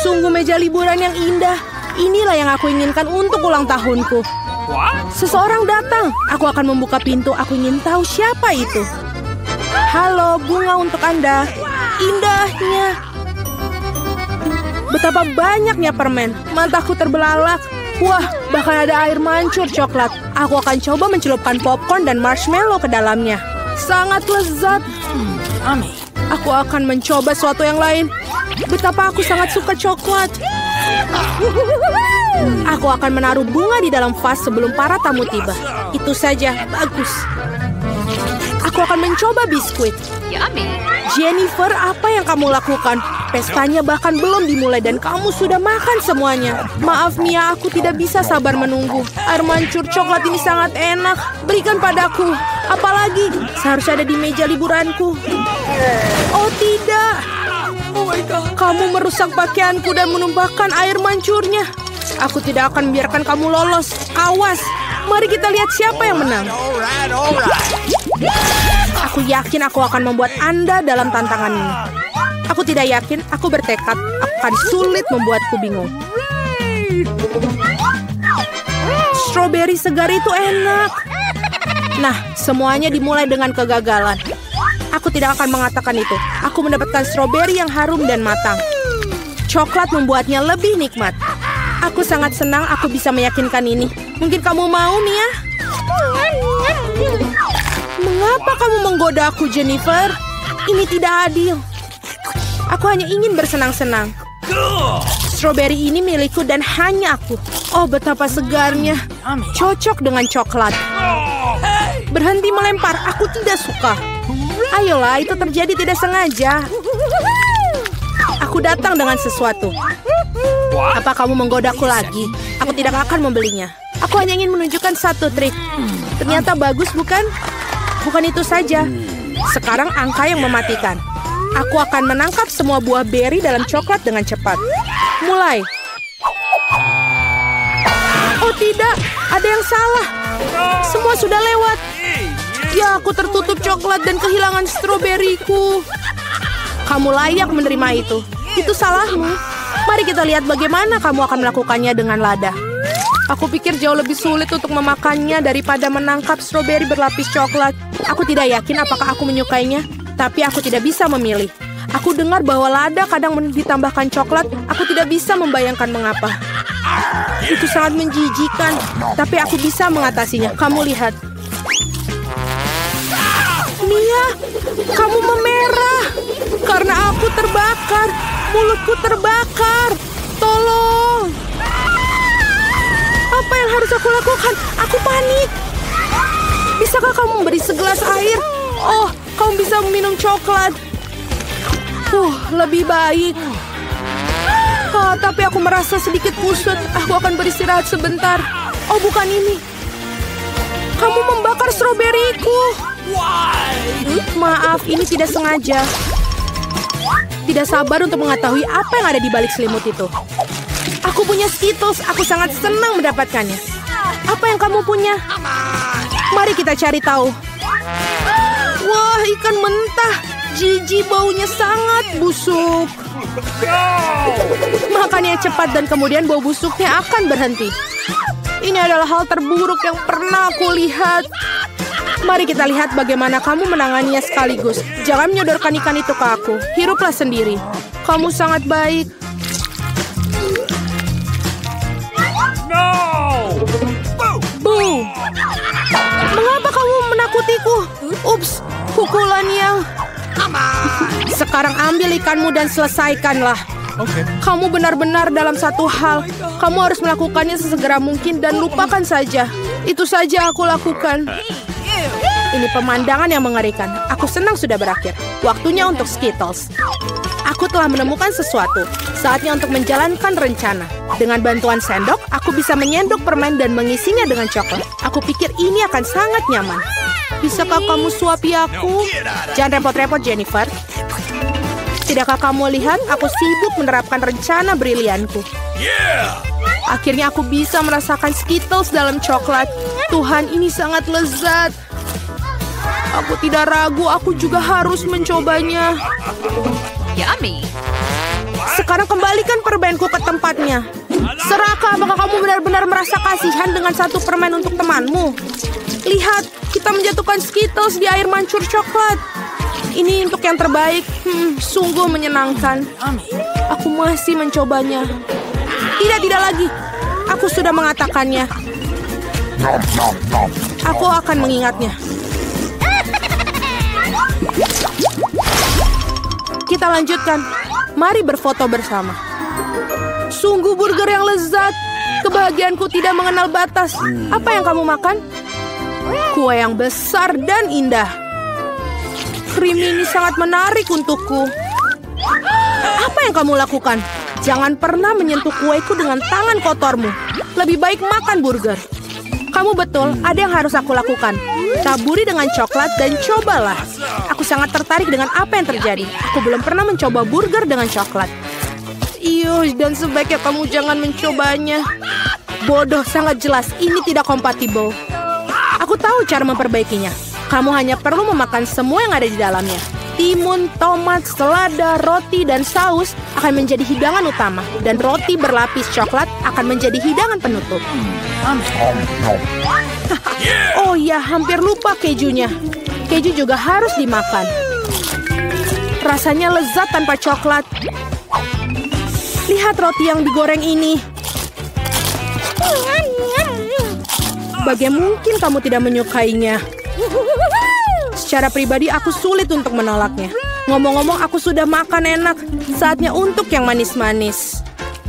Sungguh meja liburan yang indah. Inilah yang aku inginkan untuk ulang tahunku. Seseorang datang. Aku akan membuka pintu. Aku ingin tahu siapa itu. Halo, bunga untuk Anda. Indahnya. Betapa banyaknya permen. Mataku terbelalak. Wah, bahkan ada air mancur coklat. Aku akan coba mencelupkan popcorn dan marshmallow ke dalamnya. Sangat lezat. Aku akan mencoba sesuatu yang lain. Betapa aku sangat suka coklat. Aku akan menaruh bunga di dalam vas sebelum para tamu tiba. Itu saja, bagus. Aku akan mencoba biskuit. Jennifer, apa yang kamu lakukan? Pestanya bahkan belum dimulai dan kamu sudah makan semuanya. Maaf Mia, aku tidak bisa sabar menunggu. Air mancur coklat ini sangat enak. Berikan padaku. Apalagi, seharusnya ada di meja liburanku. Oh tidak. Kamu merusak pakaianku dan menumpahkan air mancurnya. Aku tidak akan membiarkan kamu lolos. Awas. Mari kita lihat siapa yang menang. Aku yakin aku akan membuat Anda dalam tantangan ini. Aku tidak yakin, aku bertekad akan sulit membuatku bingung. Stroberi segar itu enak. Nah, semuanya dimulai dengan kegagalan. Aku tidak akan mengatakan itu. Aku mendapatkan stroberi yang harum dan matang. Coklat membuatnya lebih nikmat. Aku sangat senang aku bisa meyakinkan ini. Mungkin kamu mau, Mia? Mengapa kamu menggoda aku, Jennifer? Ini tidak adil. Aku hanya ingin bersenang-senang. Stroberi ini milikku dan hanya aku. Oh, betapa segarnya. Cocok dengan coklat. Berhenti melempar, aku tidak suka. Ayolah, itu terjadi tidak sengaja. Aku datang dengan sesuatu. Apa kamu menggodaku lagi? Aku tidak akan membelinya. Aku hanya ingin menunjukkan satu trik. Ternyata bagus, bukan? Bukan itu saja. Sekarang angka yang mematikan. Aku akan menangkap semua buah beri dalam coklat dengan cepat. Mulai. Oh tidak, ada yang salah. Semua sudah lewat. Ya, aku tertutup coklat dan kehilangan stroberiku. Kamu layak menerima itu. Itu salahmu. Mari kita lihat bagaimana kamu akan melakukannya dengan lada. Aku pikir jauh lebih sulit untuk memakannya daripada menangkap stroberi berlapis coklat. Aku tidak yakin apakah aku menyukainya, tapi aku tidak bisa memilih. Aku dengar bahwa lada kadang ditambahkan coklat. Aku tidak bisa membayangkan mengapa. Itu sangat menjijikan, tapi aku bisa mengatasinya. Kamu lihat. Mia, kamu memerah. Karena aku terbakar. Mulutku terbakar. Tolong. Apa yang harus aku lakukan? Aku panik. Bisakah kamu memberi segelas air? Oh, kamu bisa meminum coklat. Lebih baik. Tapi aku merasa sedikit kusut. Aku akan beristirahat sebentar. Oh, bukan ini. Kamu membakar stroberiku. Maaf, ini tidak sengaja. Tidak sabar untuk mengetahui apa yang ada di balik selimut itu. Aku punya Skittles. Aku sangat senang mendapatkannya. Apa yang kamu punya? Mari kita cari tahu. Wah, ikan mentah. Jijik, baunya sangat busuk. Makannya cepat dan kemudian bau busuknya akan berhenti. Ini adalah hal terburuk yang pernah aku lihat. Mari kita lihat bagaimana kamu menanganinya sekaligus. Jangan menyodorkan ikan itu ke aku. Hiruplah sendiri. Kamu sangat baik. Mengapa kamu menakutiku? Ups, pukulan yang... Sekarang ambil ikanmu dan selesaikanlah. Kamu benar-benar dalam satu hal. Kamu harus melakukannya sesegera mungkin dan lupakan saja. Itu saja aku lakukan. Ini pemandangan yang mengerikan. Aku senang sudah berakhir. Waktunya untuk Skittles. Aku telah menemukan sesuatu. Saatnya untuk menjalankan rencana. Dengan bantuan sendok, aku bisa menyendok permen dan mengisinya dengan coklat. Aku pikir ini akan sangat nyaman. Bisakah kamu suapi aku? Jangan repot-repot, Jennifer. Tidakkah kamu lihat aku sibuk menerapkan rencana brilianku? Akhirnya aku bisa merasakan Skittles dalam coklat. Tuhan, ini sangat lezat. Aku tidak ragu, aku juga harus mencobanya. Yummy. Sekarang kembali Kembalikan permenku ke tempatnya. Seraka, apakah kamu benar-benar merasa kasihan dengan satu permen untuk temanmu? Lihat, kita menjatuhkan Skittles di air mancur coklat. Ini untuk yang terbaik. Sungguh menyenangkan. Aku masih mencobanya. Tidak lagi. Aku sudah mengatakannya. Aku akan mengingatnya. Kita lanjutkan. Mari berfoto bersama. Sungguh burger yang lezat. Kebahagiaanku tidak mengenal batas. Apa yang kamu makan? Kue yang besar dan indah. Krim ini sangat menarik untukku. Apa yang kamu lakukan? Jangan pernah menyentuh kueku dengan tangan kotormu. Lebih baik makan burger. Kamu betul, ada yang harus aku lakukan. Taburi dengan coklat dan cobalah. Aku sangat tertarik dengan apa yang terjadi. Aku belum pernah mencoba burger dengan coklat. Dan sebaiknya kamu jangan mencobanya. Bodoh, sangat jelas. Ini tidak kompatibel. Aku tahu cara memperbaikinya. Kamu hanya perlu memakan semua yang ada di dalamnya. Timun, tomat, selada, roti, dan saus akan menjadi hidangan utama. Dan roti berlapis coklat akan menjadi hidangan penutup. Oh ya, hampir lupa kejunya. Keju juga harus dimakan. Rasanya lezat tanpa coklat. Lihat roti yang digoreng ini. Bagaimana mungkin kamu tidak menyukainya? Secara pribadi aku sulit untuk menolaknya. Ngomong-ngomong, aku sudah makan enak. Saatnya untuk yang manis-manis.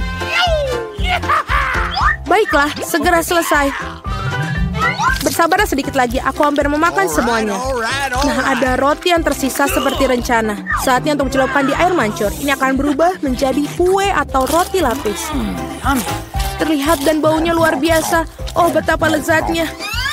Baiklah, segera selesai. Bersabarlah sedikit lagi, aku hampir memakan semuanya. Nah, ada roti yang tersisa seperti rencana. Saatnya untuk celupkan di air mancur. Ini akan berubah menjadi kue atau roti lapis. Terlihat dan baunya luar biasa. Oh, betapa lezatnya.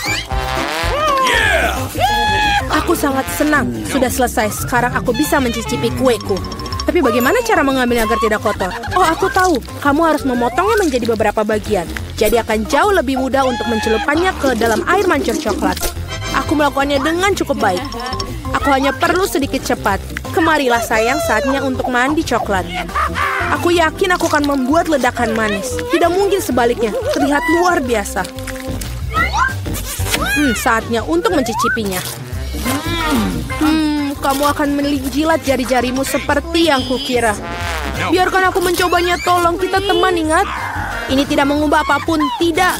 Aku sangat senang. Sudah selesai. Sekarang aku bisa mencicipi kueku. Tapi bagaimana cara mengambilnya agar tidak kotor? Oh, aku tahu. Kamu harus memotongnya menjadi beberapa bagian. Jadi akan jauh lebih mudah untuk mencelupkannya ke dalam air mancur coklat. Aku melakukannya dengan cukup baik. Aku hanya perlu sedikit cepat. Kemarilah sayang, saatnya untuk mandi coklat. Aku yakin aku akan membuat ledakan manis. Tidak mungkin sebaliknya. Terlihat luar biasa. Saatnya untuk mencicipinya. Kamu akan menjilat jari-jarimu seperti yang kukira. Biarkan aku mencobanya, tolong. Kita teman, ingat? Ini tidak mengubah apapun, tidak.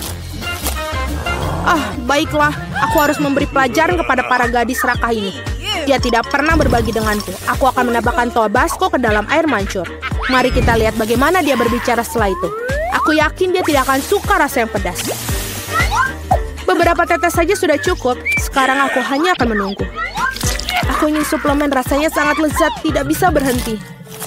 Baiklah. Aku harus memberi pelajaran kepada para gadis serakah ini. Dia tidak pernah berbagi denganku. Aku akan menambahkan Tabasco ke dalam air mancur. Mari kita lihat bagaimana dia berbicara setelah itu. Aku yakin dia tidak akan suka rasa yang pedas. Beberapa tetes saja sudah cukup. Sekarang aku hanya akan menunggu. Aku ingin suplemen, rasanya sangat lezat, tidak bisa berhenti.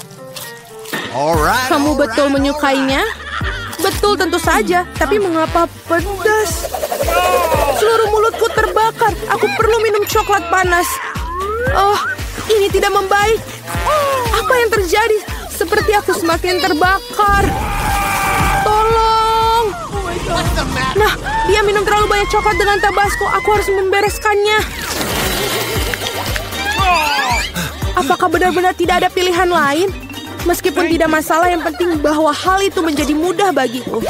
Kamu betul menyukainya? Betul, tentu saja. Tapi mengapa pedas? Seluruh mulutku terbakar. Aku perlu minum coklat panas. Oh, ini tidak membaik. Apa yang terjadi? Seperti aku semakin terbakar. Tolong. Nah, dia minum terlalu banyak coklat dengan Tabasco. Aku harus membereskannya. Apakah benar-benar tidak ada pilihan lain? Meskipun tidak masalah, yang penting bahwa hal itu menjadi mudah bagiku.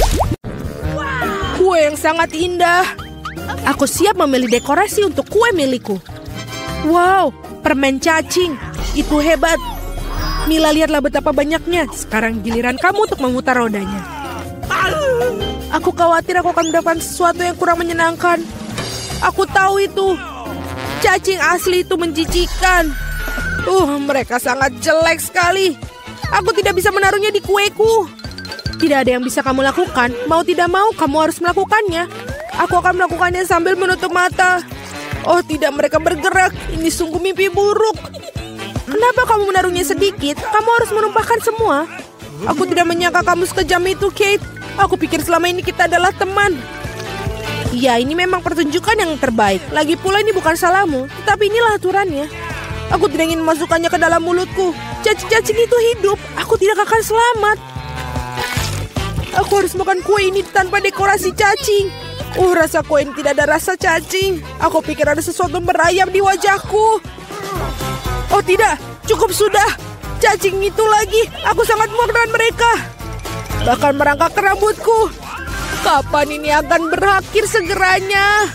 Kue yang sangat indah. Aku siap memilih dekorasi untuk kue milikku. Wow, permen cacing. Itu hebat. Mila, lihatlah betapa banyaknya. Sekarang giliran kamu untuk memutar rodanya. Aku khawatir aku akan mendapatkan sesuatu yang kurang menyenangkan. Aku tahu itu. Cacing asli itu menjijikan. Mereka sangat jelek sekali. Aku tidak bisa menaruhnya di kueku. Tidak ada yang bisa kamu lakukan. Mau tidak mau, kamu harus melakukannya. Aku akan melakukannya sambil menutup mata. Oh tidak, mereka bergerak. Ini sungguh mimpi buruk. Kenapa kamu menaruhnya sedikit? Kamu harus menumpahkan semua. Aku tidak menyangka kamu sekejam itu, Kate. Aku pikir selama ini kita adalah teman. Ya, ini memang pertunjukan yang terbaik. Lagi pula ini bukan salahmu, tapi inilah aturannya. Aku tidak ingin memasukkannya ke dalam mulutku. Cacing-cacing itu hidup. Aku tidak akan selamat. Aku harus makan kue ini tanpa dekorasi cacing. Rasa kue ini tidak ada rasa cacing. Aku pikir ada sesuatu merayap di wajahku. Oh tidak, cukup sudah. Cacing itu lagi. Aku sangat muak dengan mereka. Bahkan merangkak ke rambutku. Kapan ini akan berakhir segeranya?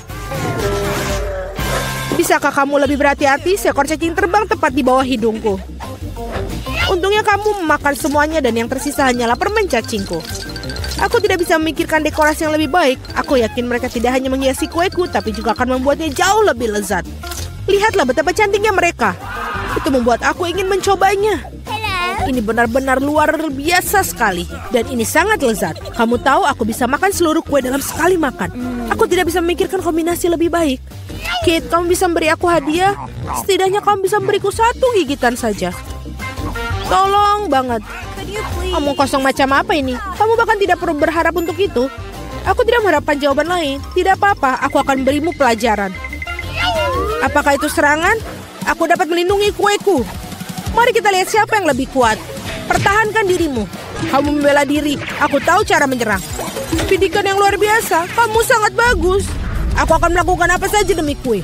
Bisakah kamu lebih berhati-hati? Seekor cacing terbang tepat di bawah hidungku. Untungnya kamu memakan semuanya dan yang tersisa hanyalah permen cacingku. Aku tidak bisa memikirkan dekorasi yang lebih baik. Aku yakin mereka tidak hanya menghiasi kueku, tapi juga akan membuatnya jauh lebih lezat. Lihatlah betapa cantiknya mereka. Itu membuat aku ingin mencobanya. Ini benar-benar luar biasa sekali. Dan ini sangat lezat. Kamu tahu aku bisa makan seluruh kue dalam sekali makan. Aku tidak bisa memikirkan kombinasi lebih baik. Kate, kamu bisa memberi aku hadiah? Setidaknya kamu bisa memberiku 1 gigitan saja. Tolong banget. Omong kosong macam apa ini? Kamu bahkan tidak perlu berharap untuk itu. Aku tidak mengharapkan jawaban lain. Tidak apa-apa, aku akan berimu pelajaran. Apakah itu serangan? Aku dapat melindungi kueku. Mari kita lihat siapa yang lebih kuat. Pertahankan dirimu. Kamu membela diri. Aku tahu cara menyerang. Pendidikan yang luar biasa. Kamu sangat bagus. Aku akan melakukan apa saja demi kue.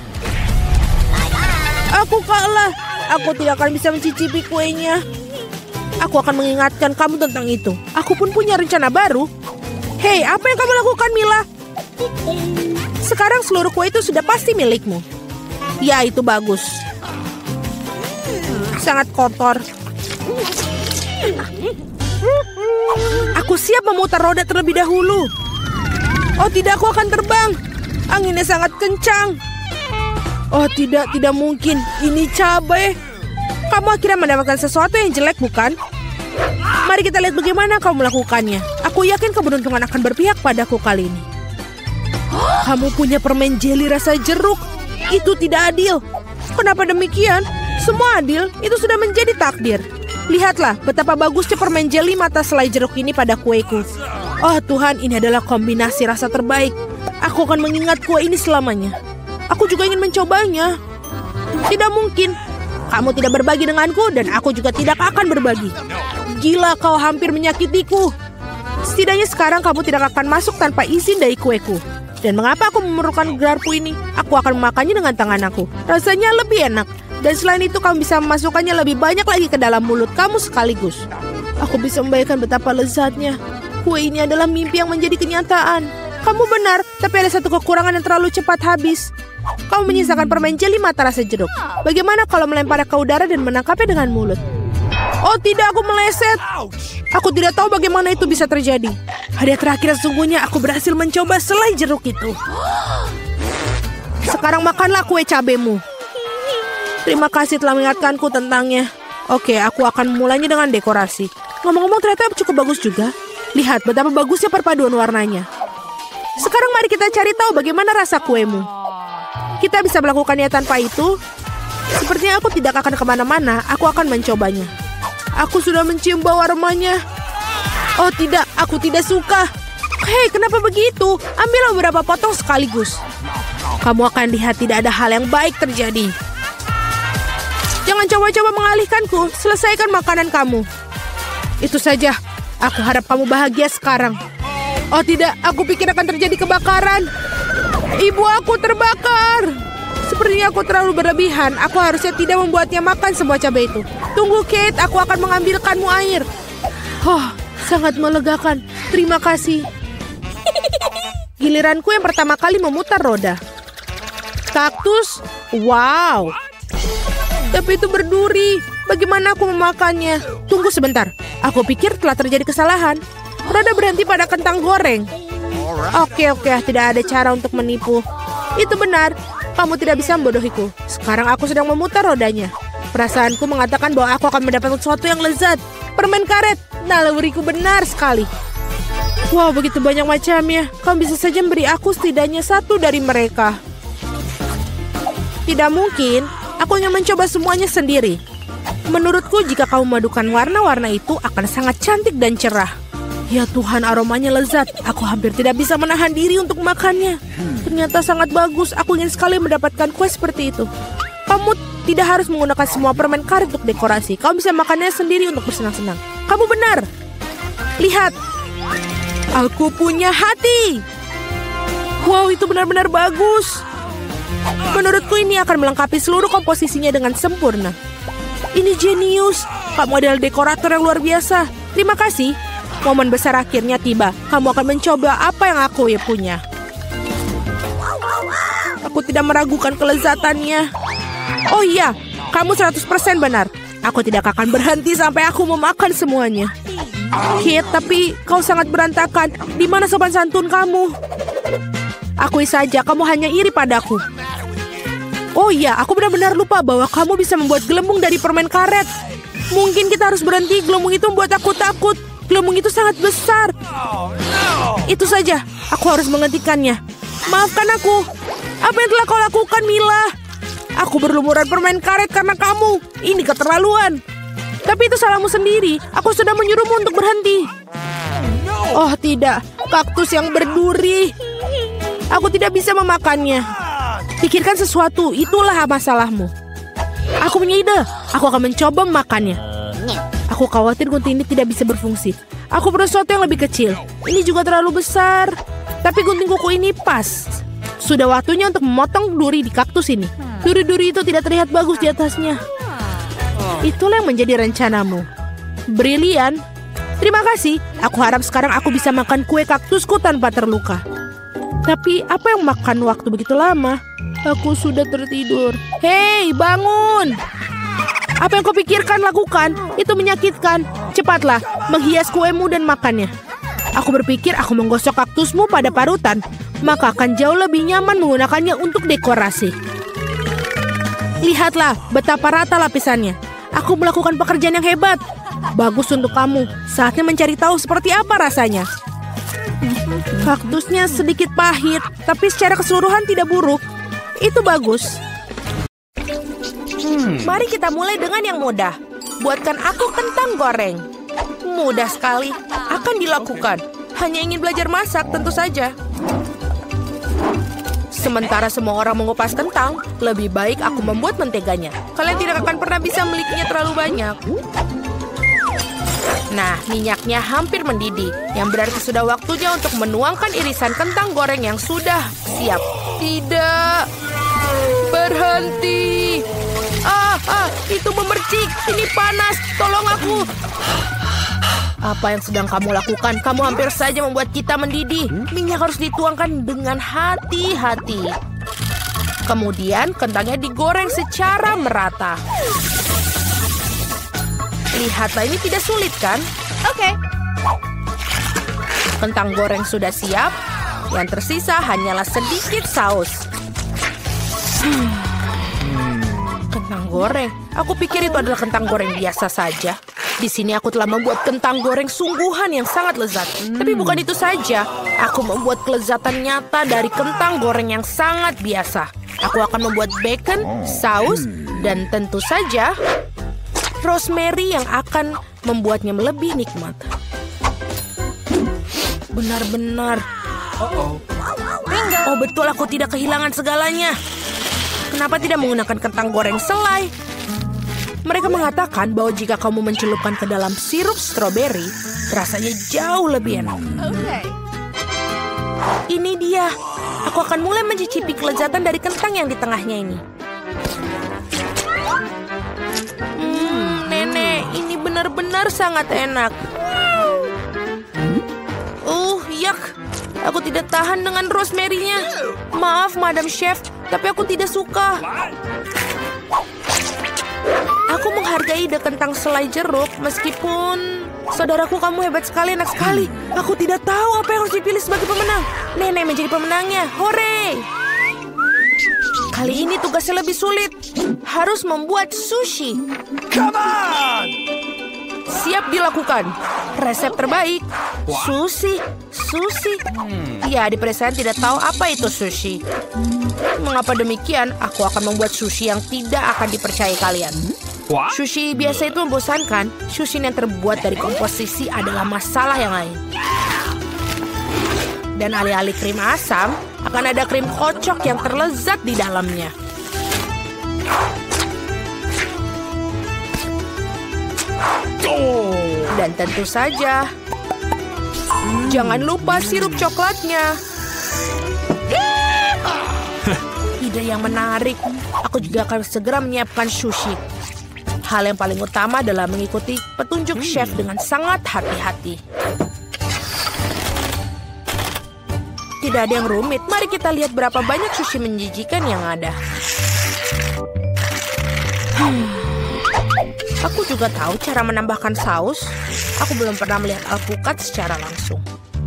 Aku kalah. Aku tidak akan bisa mencicipi kuenya. Aku akan mengingatkan kamu tentang itu. Aku pun punya rencana baru. Hei, apa yang kamu lakukan, Mila? Sekarang seluruh kue itu sudah pasti milikmu. Ya, itu bagus. Sangat kotor. Aku siap memutar roda terlebih dahulu. Oh tidak, aku akan terbang. Anginnya sangat kencang. Oh tidak mungkin. Ini cabai. Kamu akhirnya mendapatkan sesuatu yang jelek, bukan? Mari kita lihat bagaimana kamu melakukannya. Aku yakin keberuntungan akan berpihak padaku kali ini. Kamu punya permen jeli rasa jeruk. Itu tidak adil. Kenapa demikian? Semua adil, itu sudah menjadi takdir. Lihatlah betapa bagusnya permen jeli mata selai jeruk ini pada kueku. Oh Tuhan, ini adalah kombinasi rasa terbaik. Aku akan mengingat kue ini selamanya. Aku juga ingin mencobanya. Tidak mungkin. Kamu tidak berbagi denganku dan aku juga tidak akan berbagi. Gila, kau hampir menyakitiku. Setidaknya sekarang kamu tidak akan masuk tanpa izin dari kueku. Dan mengapa aku memerlukan garpu ini? Aku akan memakannya dengan tangan aku. Rasanya lebih enak. Dan selain itu kamu bisa memasukkannya lebih banyak lagi ke dalam mulut kamu sekaligus. Aku bisa membayangkan betapa lezatnya. Kue ini adalah mimpi yang menjadi kenyataan. Kamu benar, tapi ada satu kekurangan yang terlalu cepat habis. Kamu menyisakan permen jeli mata rasa jeruk. Bagaimana kalau melemparnya ke udara dan menangkapnya dengan mulut? Oh tidak, aku meleset. Aku tidak tahu bagaimana itu bisa terjadi. Hadiah terakhir sesungguhnya aku berhasil mencoba selai jeruk itu. Sekarang makanlah kue cabemu. Terima kasih telah mengingatkanku tentangnya. Oke, aku akan memulainya dengan dekorasi. Ngomong-ngomong ternyata cukup bagus juga. Lihat betapa bagusnya perpaduan warnanya. Sekarang mari kita cari tahu bagaimana rasa kuemu. Kita bisa melakukannya tanpa itu. Sepertinya aku tidak akan kemana-mana. Aku akan mencobanya. Aku sudah mencium bau aromanya. Oh tidak, aku tidak suka. Hei, kenapa begitu? Ambillah beberapa potong sekaligus. Kamu akan lihat tidak ada hal yang baik terjadi. Jangan coba-coba mengalihkanku. Selesaikan makanan kamu. Itu saja. Aku harap kamu bahagia sekarang. Oh tidak, aku pikir akan terjadi kebakaran. Ibu aku terbakar. Sepertinya aku terlalu berlebihan. Aku harusnya tidak membuatnya makan semua cabai itu. Tunggu Kate, aku akan mengambilkanmu air. Oh, sangat melegakan. Terima kasih. Giliranku yang pertama kali memutar roda. Kaktus? Wow. Tapi itu berduri. Bagaimana aku memakannya? Tunggu sebentar. Aku pikir telah terjadi kesalahan. Roda berhenti pada kentang goreng. Oke, tidak ada cara untuk menipu. Itu benar. Kamu tidak bisa membodohiku. Sekarang aku sedang memutar rodanya. Perasaanku mengatakan bahwa aku akan mendapat sesuatu yang lezat. Permen karet. Naluriku benar sekali. Wow, begitu banyak macamnya. Kamu bisa saja memberi aku setidaknya satu dari mereka. Tidak mungkin. Aku ingin mencoba semuanya sendiri. Menurutku jika kamu memadukan warna-warna itu akan sangat cantik dan cerah. Ya Tuhan, aromanya lezat. Aku hampir tidak bisa menahan diri untuk makannya. Ternyata sangat bagus. Aku ingin sekali mendapatkan kue seperti itu. Kamu tidak harus menggunakan semua permen karet untuk dekorasi. Kamu bisa makannya sendiri untuk bersenang-senang. Kamu benar. Lihat. Aku punya hati. Wow, itu benar-benar bagus. Menurutku ini akan melengkapi seluruh komposisinya dengan sempurna. Ini jenius. Kamu adalah dekorator yang luar biasa. Terima kasih. Momen besar akhirnya tiba. Kamu akan mencoba apa yang aku punya. Aku tidak meragukan kelezatannya. Oh iya, kamu 100% benar. Aku tidak akan berhenti sampai aku memakan semuanya. Kit, tapi kau sangat berantakan. Di mana sopan santun kamu? Akui saja, kamu hanya iri padaku. Oh iya, aku benar-benar lupa bahwa kamu bisa membuat gelembung dari permen karet. Mungkin kita harus berhenti, gelembung itu membuat aku takut. Gelembung itu sangat besar. Itu saja, aku harus menghentikannya. Maafkan aku. Apa yang telah kau lakukan, Mila? Aku berlumuran permen karet karena kamu. Ini keterlaluan. Tapi itu salahmu sendiri. Aku sudah menyuruhmu untuk berhenti. Oh tidak, kaktus yang berduri. Aku tidak bisa memakannya. Pikirkan sesuatu, itulah masalahmu. Aku punya ide. Aku akan mencoba memakannya. Aku khawatir gunting ini tidak bisa berfungsi. Aku perlu sesuatu yang lebih kecil. Ini juga terlalu besar. Tapi gunting kuku ini pas. Sudah waktunya untuk memotong duri di kaktus ini. Duri-duri itu tidak terlihat bagus di atasnya. Itulah yang menjadi rencanamu. Brilian. Terima kasih. Aku harap sekarang aku bisa makan kue kaktusku tanpa terluka. Tapi apa yang makan waktu begitu lama? Aku sudah tertidur. Hei, bangun! Apa yang kau pikirkan lakukan? Itu menyakitkan. Cepatlah, menghias kuemu dan makannya. Aku berpikir aku menggosok kaktusmu pada parutan. Maka akan jauh lebih nyaman menggunakannya untuk dekorasi. Lihatlah betapa rata lapisannya. Aku melakukan pekerjaan yang hebat. Bagus untuk kamu. Saatnya mencari tahu seperti apa rasanya. Kaktusnya sedikit pahit, tapi secara keseluruhan tidak buruk. Itu bagus. Mari kita mulai dengan yang mudah. Buatkan aku kentang goreng. Mudah sekali. Akan dilakukan. Hanya ingin belajar masak, tentu saja. Sementara semua orang mengupas kentang, lebih baik aku membuat menteganya. Kalian tidak akan pernah bisa memilikinya terlalu banyak. Nah, minyaknya hampir mendidih, yang berarti sudah waktunya untuk menuangkan irisan kentang goreng yang sudah siap. Tidak, berhenti. Itu memercik, ini panas, tolong aku. Apa yang sedang kamu lakukan? Kamu hampir saja membuat kita mendidih. Minyak harus dituangkan dengan hati-hati. Kemudian kentangnya digoreng secara merata. Lihatlah, ini tidak sulit kan? Oke. Kentang goreng sudah siap. Yang tersisa hanyalah sedikit saus. Kentang goreng. Aku pikir itu adalah kentang goreng biasa saja. Di sini aku telah membuat kentang goreng sungguhan yang sangat lezat. Tapi bukan itu saja. Aku membuat kelezatan nyata dari kentang goreng yang sangat biasa. Aku akan membuat bacon, saus, dan tentu saja rosemary yang akan membuatnya lebih nikmat. Benar-benar. Oh betul, aku tidak kehilangan segalanya. Kenapa tidak menggunakan kentang goreng selai? Mereka mengatakan bahwa jika kamu mencelupkan ke dalam sirup stroberi, rasanya jauh lebih enak. Ini dia. Aku akan mulai mencicipi kelezatan dari kentang yang di tengahnya ini. Nenek, ini benar-benar sangat enak. Yak. Aku tidak tahan dengan rosemary-nya. Maaf, Madam Chef, tapi aku tidak suka. Aku menghargai ide kentang selai jeruk, meskipun... Saudaraku, kamu hebat sekali, enak sekali. Aku tidak tahu apa yang harus dipilih sebagai pemenang. Nenek menjadi pemenangnya. Hore! Kali ini tugasnya lebih sulit. Harus membuat sushi. Come on! Siap dilakukan. Resep terbaik. Sushi. Ya, di pedesaan tidak tahu apa itu sushi. Mengapa demikian? Aku akan membuat sushi yang tidak akan dipercaya kalian. Sushi biasa itu membosankan. Sushi yang terbuat dari komposisi adalah masalah yang lain. Dan alih-alih krim asam, akan ada krim kocok yang terlezat di dalamnya. Dan tentu saja, jangan lupa sirup coklatnya. Ide yang menarik. Aku juga akan segera menyiapkan sushi. Hal yang paling utama adalah mengikuti petunjuk chef dengan sangat hati-hati. Tidak ada yang rumit. Mari kita lihat berapa banyak sushi menjijikan yang ada. Aku juga tahu cara menambahkan saus. Aku belum pernah melihat alpukat secara langsung.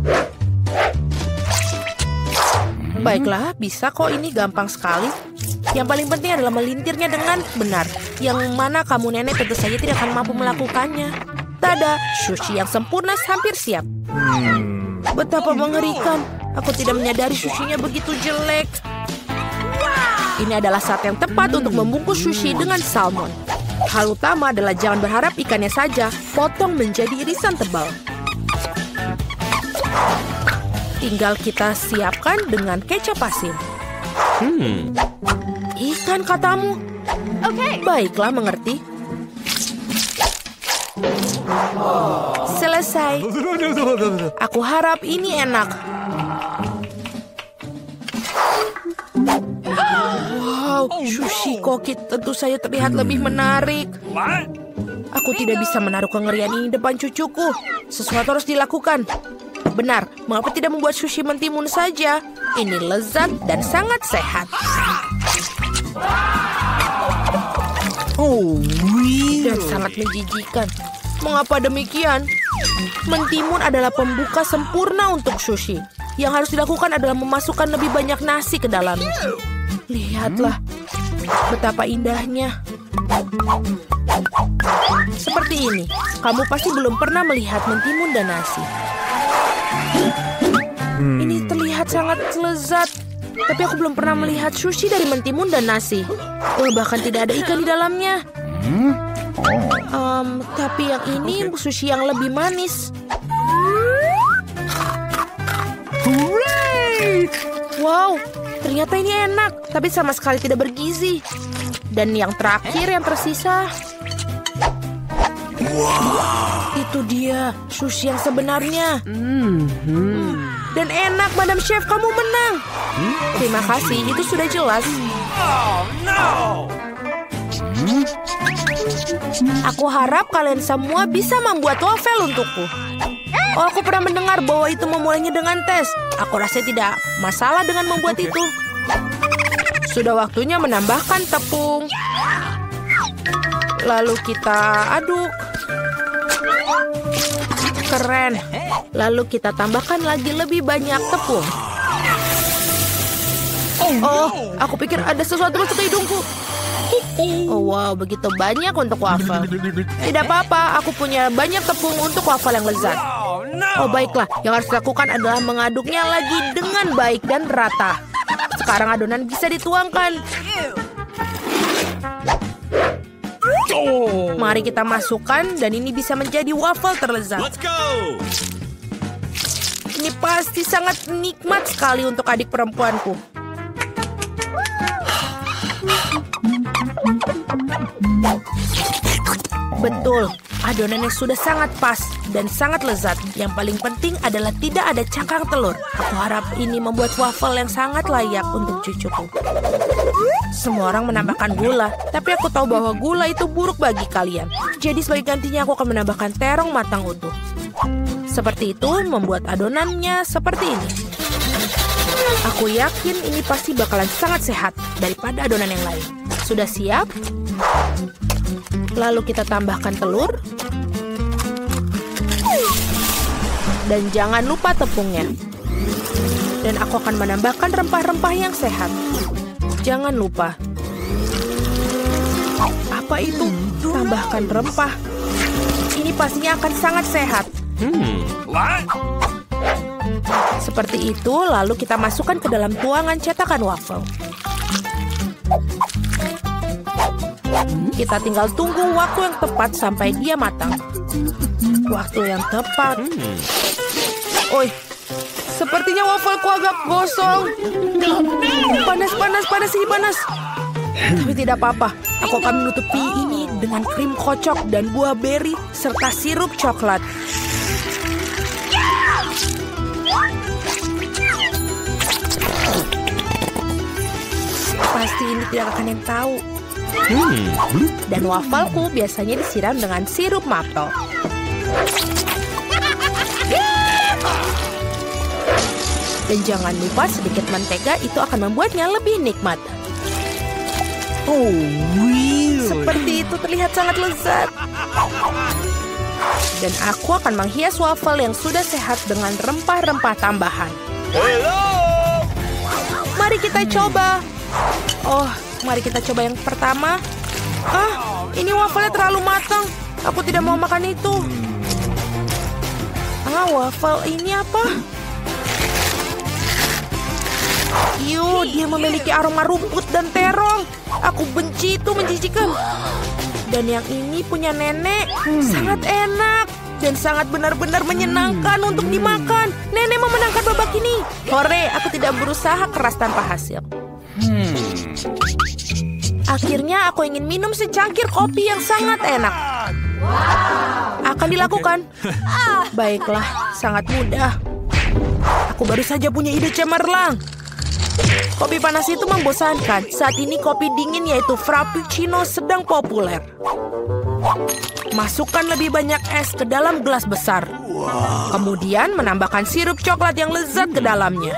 Baiklah, bisa kok, ini gampang sekali. Yang paling penting adalah melintirnya dengan benar. Yang mana kamu nenek tentu saja tidak akan mampu melakukannya. Tada, sushi yang sempurna hampir siap. Betapa mengerikan. Aku tidak menyadari sushinya begitu jelek. Ini adalah saat yang tepat untuk membungkus sushi dengan salmon. Hal utama adalah jangan berharap ikannya saja. Potong menjadi irisan tebal. Tinggal kita siapkan dengan kecap asin. Ikan katamu? Oke. Baiklah, mengerti. Selesai. Aku harap ini enak. Wow, sushi koki tentu saja terlihat lebih menarik. Aku tidak bisa menaruh kengerian ini depan cucuku. Sesuatu harus dilakukan. Benar, mengapa tidak membuat sushi mentimun saja? Ini lezat dan sangat sehat. Dan sangat menjijikan. Mengapa demikian? Mentimun adalah pembuka sempurna untuk sushi. Yang harus dilakukan adalah memasukkan lebih banyak nasi ke dalamnya. Lihatlah, betapa indahnya. Seperti ini, kamu pasti belum pernah melihat mentimun dan nasi. Ini terlihat sangat lezat. Tapi aku belum pernah melihat sushi dari mentimun dan nasi. Bahkan tidak ada ikan di dalamnya. Tapi yang ini sushi yang lebih manis. Wow, ternyata ini enak. Tapi sama sekali tidak bergizi. Dan yang terakhir yang tersisa. Itu dia, sushi yang sebenarnya. Dan enak, Madam Chef, kamu menang. Terima kasih, itu sudah jelas. Aku harap kalian semua bisa membuat waffle untukku. Aku pernah mendengar bahwa itu memulainya dengan tes. Aku rasa tidak masalah dengan membuat itu. Sudah waktunya menambahkan tepung. Lalu kita aduk. Keren. Lalu kita tambahkan lagi lebih banyak tepung. Oh, aku pikir ada sesuatu masuk ke hidungku. Oh, wow, begitu banyak untuk waffle. Tidak apa-apa, aku punya banyak tepung untuk waffle yang lezat. Oh, baiklah. Yang harus dilakukan adalah mengaduknya lagi dengan baik dan rata. Sekarang adonan bisa dituangkan. Mari kita masukkan dan ini bisa menjadi waffle terlezat. Ini pasti sangat nikmat sekali untuk adik perempuanku. Betul, adonannya sudah sangat pas dan sangat lezat. Yang paling penting adalah tidak ada cangkang telur. Aku harap ini membuat waffle yang sangat layak untuk cucuku. Semua orang menambahkan gula, tapi aku tahu bahwa gula itu buruk bagi kalian. Jadi sebagai gantinya aku akan menambahkan terong matang utuh. Seperti itu membuat adonannya seperti ini. Aku yakin ini pasti bakalan sangat sehat daripada adonan yang lain. Sudah siap? Lalu kita tambahkan telur. Dan jangan lupa tepungnya. Dan aku akan menambahkan rempah-rempah yang sehat. Jangan lupa. Apa itu? Tambahkan rempah. Ini pastinya akan sangat sehat. Seperti itu, lalu kita masukkan ke dalam tuangan cetakan waffle. Kita tinggal tunggu waktu yang tepat sampai dia matang. Waktu yang tepat. Oi, sepertinya waffleku agak gosong. Panas ini panas. Tapi tidak apa-apa. Aku akan menutupi ini dengan krim kocok dan buah beri serta sirup coklat. Pasti ini tidak akan yang tahu. Dan wafelku biasanya disiram dengan sirup maple. Dan jangan lupa sedikit mentega, itu akan membuatnya lebih nikmat. Oh, really? Seperti itu terlihat sangat lezat. Dan aku akan menghias wafel yang sudah sehat dengan rempah-rempah tambahan. Mari kita coba. Oh, mari kita coba yang pertama. Ini wafelnya terlalu matang. Aku tidak mau makan itu. Wafel ini apa? Dia memiliki aroma rumput dan terong. Aku benci itu, menjijikan. Dan yang ini punya nenek. Sangat enak. Dan sangat benar-benar menyenangkan untuk dimakan. Nenek memenangkan babak ini. Hore, aku tidak berusaha keras tanpa hasil. Akhirnya aku ingin minum secangkir kopi yang sangat enak. Akan dilakukan. Baiklah, sangat mudah. Aku baru saja punya ide cemerlang. Kopi panas itu membosankan. Saat ini kopi dingin yaitu Frappuccino sedang populer. Masukkan lebih banyak es ke dalam gelas besar. Kemudian menambahkan sirup coklat yang lezat ke dalamnya.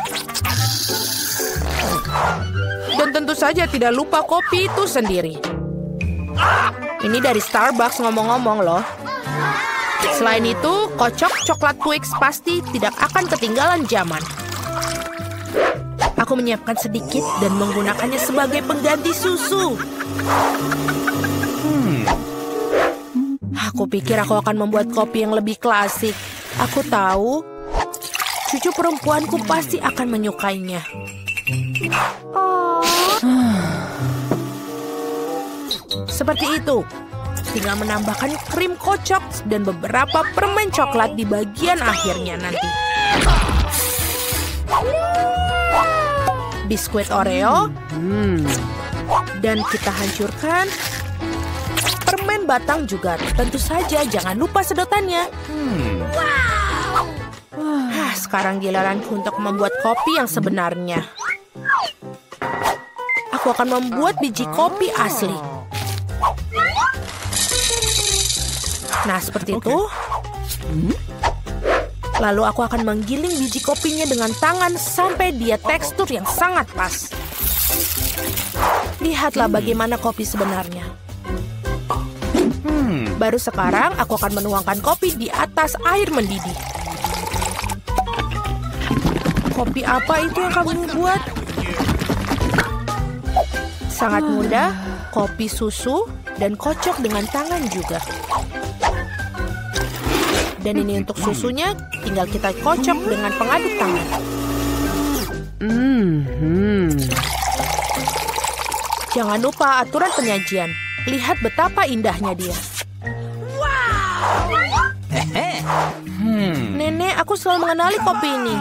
Dan tentu saja tidak lupa kopi itu sendiri. Ini dari Starbucks ngomong-ngomong loh. Selain itu, kocok coklat Twix pasti tidak akan ketinggalan zaman. Aku menyiapkan sedikit dan menggunakannya sebagai pengganti susu. Aku pikir aku akan membuat kopi yang lebih klasik. Aku tahu, cucu perempuanku pasti akan menyukainya. Seperti itu. Tinggal menambahkan krim kocok dan beberapa permen coklat di bagian akhirnya nanti. Biskuit Oreo. Dan kita hancurkan permen batang juga. Tentu saja jangan lupa sedotannya. Sekarang giliranku untuk membuat kopi yang sebenarnya. Aku akan membuat biji kopi asli. Nah, seperti itu. Lalu aku akan menggiling biji kopinya dengan tangan sampai dia tekstur yang sangat pas. Lihatlah bagaimana kopi sebenarnya. Baru sekarang aku akan menuangkan kopi di atas air mendidih. Kopi apa itu yang kamu buat? Sangat mudah, kopi susu dan kocok dengan tangan juga. Dan ini untuk susunya, tinggal kita kocok dengan pengaduk tangan. Jangan lupa aturan penyajian. Lihat betapa indahnya dia. Nenek, aku selalu mengenali kopi ini.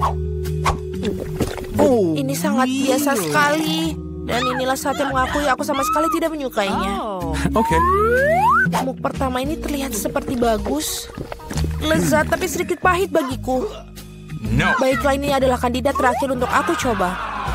Ini sangat biasa sekali. Dan inilah saat yang mengakui aku sama sekali tidak menyukainya. Muk pertama ini terlihat seperti bagus. Lezat tapi sedikit pahit bagiku. Baiklah, ini adalah kandidat terakhir untuk aku coba.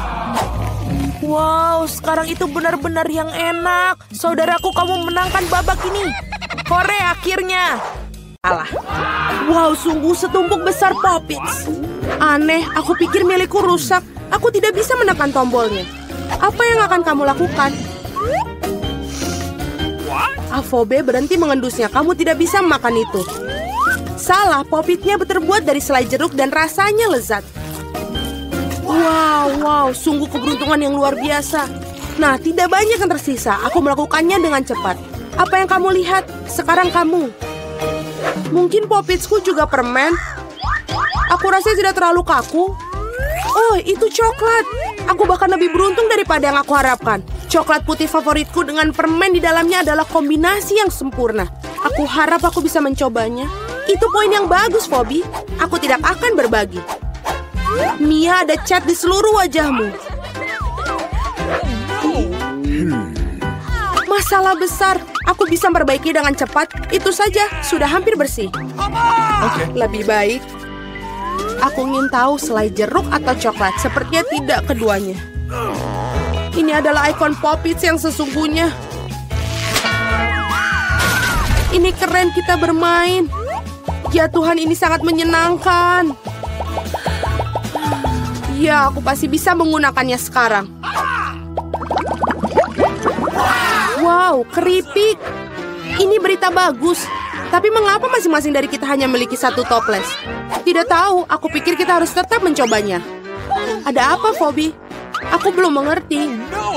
Wow, sekarang itu benar-benar yang enak. Saudaraku, kamu menangkan babak ini. Hore, akhirnya. Alah. Wow, sungguh setumpuk besar Poppits. Aneh, aku pikir milikku rusak. Aku tidak bisa menekan tombolnya. Apa yang akan kamu lakukan? Avobe berhenti mengendusnya. Kamu tidak bisa makan itu. Salah, Poppitsnya terbuat dari selai jeruk dan rasanya lezat. Wow, sungguh keberuntungan yang luar biasa. Nah, tidak banyak yang tersisa. Aku melakukannya dengan cepat. Apa yang kamu lihat? Sekarang kamu. Mungkin Poppitsku juga permen. Aku rasa tidak terlalu kaku. Oh, itu coklat. Aku bahkan lebih beruntung daripada yang aku harapkan. Coklat putih favoritku dengan permen di dalamnya adalah kombinasi yang sempurna. Aku harap aku bisa mencobanya. Itu poin yang bagus, Phoebe. Aku tidak akan berbagi. Mia, ada cat di seluruh wajahmu. Masalah besar. Aku bisa memperbaiki dengan cepat. Itu saja, sudah hampir bersih. Lebih baik. Aku ingin tahu selai jeruk atau coklat. Sepertinya tidak keduanya. Ini adalah ikon Poppits yang sesungguhnya. Ini keren kita bermain. Ya Tuhan, ini sangat menyenangkan. Ya, aku pasti bisa menggunakannya sekarang. Wow, keripik. Ini berita bagus. Tapi mengapa masing-masing dari kita hanya memiliki satu toples? Tidak tahu, aku pikir kita harus tetap mencobanya. Ada apa, Phoebe? Aku belum mengerti.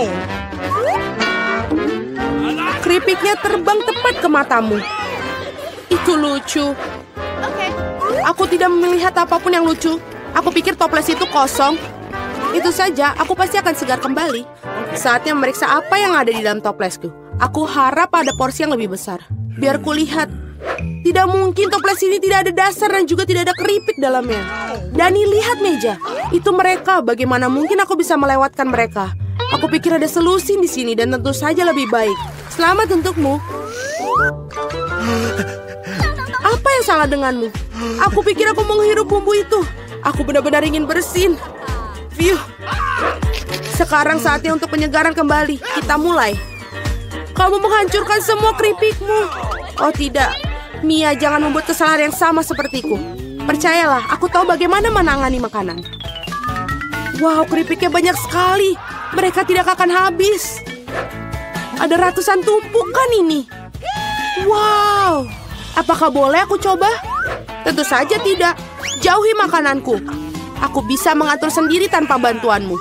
Keripiknya terbang tepat ke matamu. Itu lucu. Aku tidak melihat apapun yang lucu. Aku pikir toples itu kosong. Itu saja, aku pasti akan segar kembali. Saatnya memeriksa apa yang ada di dalam toplesku. Aku harap ada porsi yang lebih besar. Biar kulihat. Tidak mungkin toples ini tidak ada dasar dan juga tidak ada keripik dalamnya. Dani, lihat meja. Itu mereka. Bagaimana mungkin aku bisa melewatkan mereka? Aku pikir ada solusi di sini dan tentu saja lebih baik. Selamat untukmu. Apa yang salah denganmu? Aku pikir aku menghirup bumbu itu. Aku benar-benar ingin bersin. Phew. Sekarang saatnya untuk penyegaran kembali. Kita mulai. Kamu menghancurkan semua keripikmu. Oh tidak. Mia, jangan membuat kesalahan yang sama sepertiku. Percayalah, aku tahu bagaimana menangani makanan. Wow, keripiknya banyak sekali. Mereka tidak akan habis. Ada ratusan tumpukan ini. Wow. Apakah boleh aku coba? Tentu saja tidak. Jauhi makananku. Aku bisa mengatur sendiri tanpa bantuanmu.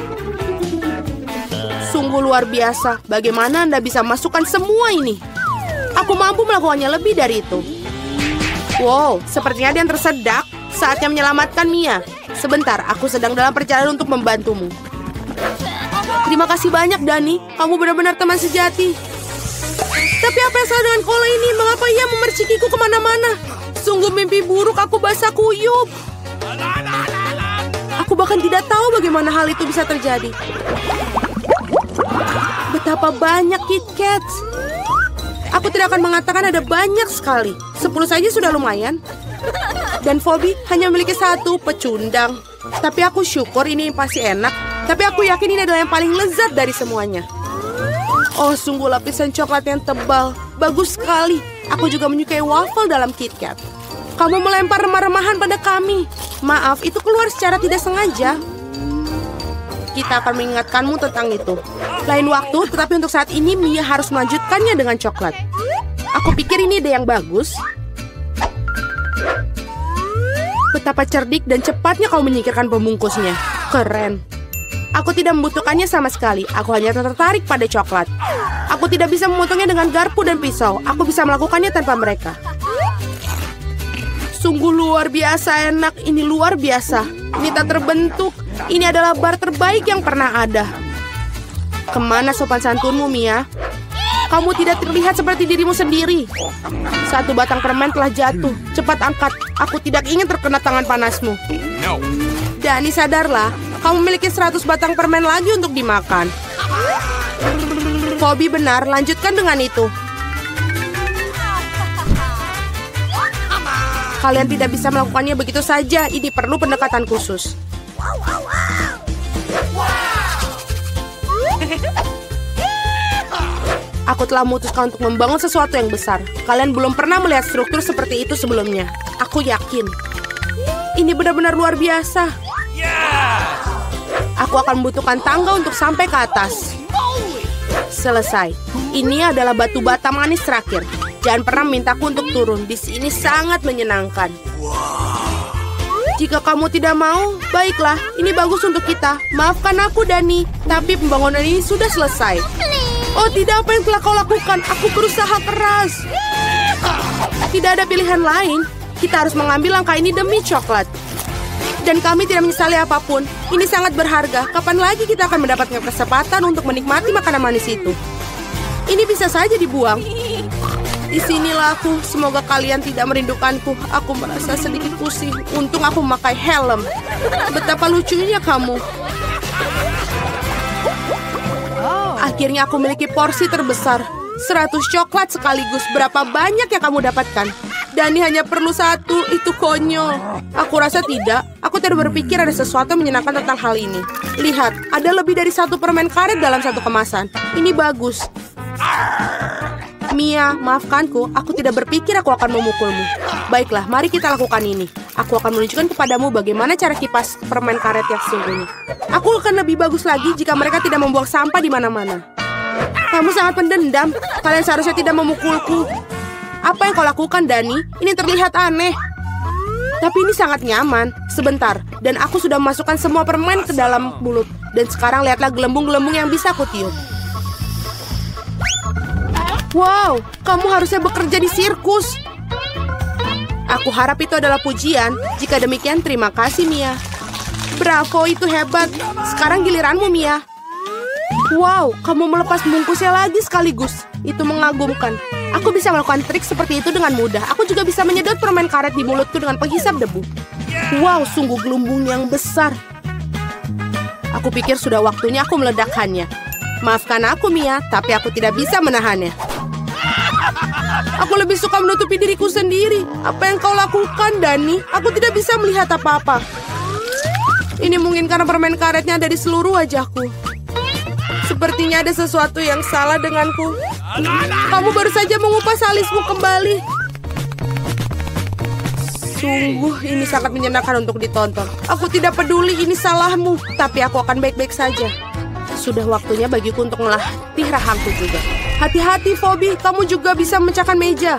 Sungguh luar biasa. Bagaimana Anda bisa masukkan semua ini? Aku mampu melakukannya lebih dari itu. Wow, sepertinya ada yang tersedak. Saatnya menyelamatkan Mia. Sebentar, aku sedang dalam perjalanan untuk membantumu. Terima kasih banyak, Dani. Kamu benar-benar teman sejati. Tapi apa yang salah dengan Kola ini? Mengapa ia memercikiku kemana-mana? Sungguh mimpi buruk, aku basah kuyup. Aku bahkan tidak tahu bagaimana hal itu bisa terjadi. Betapa banyak KitKats. Aku tidak akan mengatakan ada banyak sekali. 10 saja sudah lumayan. Dan Phoebe hanya memiliki satu pecundang. Tapi aku syukur ini pasti enak. Tapi aku yakin ini adalah yang paling lezat dari semuanya. Oh, sungguh lapisan coklat yang tebal. Bagus sekali. Aku juga menyukai waffle dalam KitKat. Kamu melempar remah-remahan pada kami. Maaf, itu keluar secara tidak sengaja. Kita akan mengingatkanmu tentang itu. Lain waktu, tetapi untuk saat ini Mia harus melanjutkannya dengan coklat. Aku pikir ini ide yang bagus. Betapa cerdik dan cepatnya kau menyingkirkan pembungkusnya. Keren. Aku tidak membutuhkannya sama sekali. Aku hanya tertarik pada coklat. Aku tidak bisa memotongnya dengan garpu dan pisau. Aku bisa melakukannya tanpa mereka. Sungguh luar biasa enak. Ini luar biasa. Ini tak terbentuk. Ini adalah bar terbaik yang pernah ada. Kemana sopan santunmu, Mia? Kamu tidak terlihat seperti dirimu sendiri. Satu batang permen telah jatuh. Cepat angkat. Aku tidak ingin terkena tangan panasmu. Dani, sadarlah. Kamu memiliki 100 batang permen lagi untuk dimakan. Phoebe benar, lanjutkan dengan itu. Kalian tidak bisa melakukannya begitu saja. Ini perlu pendekatan khusus. Aku telah memutuskan untuk membangun sesuatu yang besar. Kalian belum pernah melihat struktur seperti itu sebelumnya. Aku yakin. Ini benar-benar luar biasa. Aku akan membutuhkan tangga untuk sampai ke atas. Selesai. Ini adalah batu bata manis terakhir. Jangan pernah mintaku untuk turun. Di sini sangat menyenangkan. Jika kamu tidak mau, baiklah. Ini bagus untuk kita. Maafkan aku, Dani. Tapi pembangunan ini sudah selesai. Oh, tidak, apa yang telah kau lakukan? Aku berusaha keras. Tidak ada pilihan lain. Kita harus mengambil langkah ini demi coklat. Dan kami tidak menyesali apapun. Ini sangat berharga. Kapan lagi kita akan mendapatkan kesempatan untuk menikmati makanan manis itu? Ini bisa saja dibuang. Di sinilah aku. Semoga kalian tidak merindukanku. Aku merasa sedikit pusing. Untung aku memakai helm. Betapa lucunya kamu. Akhirnya aku memiliki porsi terbesar. 100 coklat sekaligus. Berapa banyak yang kamu dapatkan? Dani hanya perlu 1. Itu konyol. Aku rasa tidak. Aku tidak berpikir ada sesuatu yang menyenangkan tentang hal ini. Lihat, ada lebih dari 1 permen karet dalam 1 kemasan. Ini bagus. Mia, maafkanku, aku tidak berpikir aku akan memukulmu. Baiklah, mari kita lakukan ini. Aku akan menunjukkan kepadamu bagaimana cara kipas permen karet yang sesungguhnya. Aku akan lebih bagus lagi jika mereka tidak membuang sampah di mana-mana. Kamu sangat pendendam. Kalian seharusnya tidak memukulku. Apa yang kau lakukan, Dani? Ini terlihat aneh. Tapi ini sangat nyaman. Sebentar, dan aku sudah memasukkan semua permen ke dalam mulut. Dan sekarang lihatlah gelembung-gelembung yang bisa aku tiup. Wow, kamu harusnya bekerja di sirkus. Aku harap itu adalah pujian. Jika demikian, terima kasih, Mia. Bravo, itu hebat. Sekarang giliranmu, Mia. Wow, kamu melepas bungkusnya lagi sekaligus. Itu mengagumkan. Aku bisa melakukan trik seperti itu dengan mudah. Aku juga bisa menyedot permen karet di mulutku dengan penghisap debu. Wow, sungguh gelembung yang besar. Aku pikir sudah waktunya aku meledakkannya. Maafkan aku, Mia, tapi aku tidak bisa menahannya. Aku lebih suka menutupi diriku sendiri. Apa yang kau lakukan, Dani? Aku tidak bisa melihat apa-apa. Ini mungkin karena permen karetnya ada di seluruh wajahku. Sepertinya ada sesuatu yang salah denganku. Kamu baru saja mengupas alismu kembali. Sungguh, ini sangat menyenangkan untuk ditonton. Aku tidak peduli ini salahmu, tapi aku akan baik-baik saja. Sudah waktunya bagiku untuk melatih rahangku juga. Hati-hati, Phoebe. Kamu juga bisa memecahkan meja.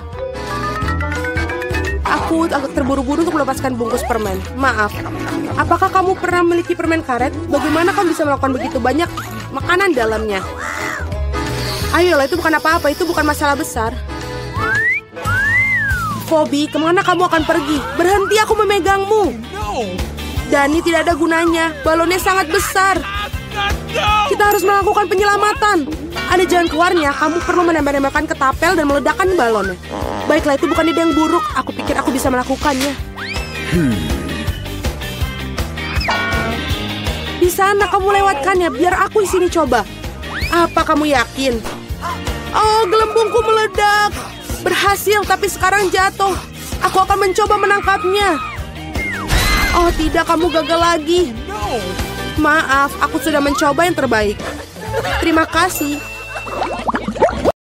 Aku agak terburu-buru untuk melepaskan bungkus permen. Maaf. Apakah kamu pernah memiliki permen karet? Bagaimana kamu bisa melakukan begitu banyak makanan dalamnya? Ayolah, itu bukan apa-apa. Itu bukan masalah besar. Phoebe, kemana kamu akan pergi? Berhenti, aku memegangmu. Dani, tidak ada gunanya. Balonnya sangat besar. Kita harus melakukan penyelamatan. Ada jalan keluarnya. Kamu perlu menembak-nembakkan ketapel dan meledakkan balonnya. Baiklah, itu bukan ide yang buruk. Aku pikir aku bisa melakukannya. Di sana kamu lewatkannya. Biar aku di sini coba. Apa kamu yakin? Oh, gelembungku meledak. Berhasil, tapi sekarang jatuh. Aku akan mencoba menangkapnya. Oh tidak, kamu gagal lagi. Maaf, aku sudah mencoba yang terbaik. Terima kasih.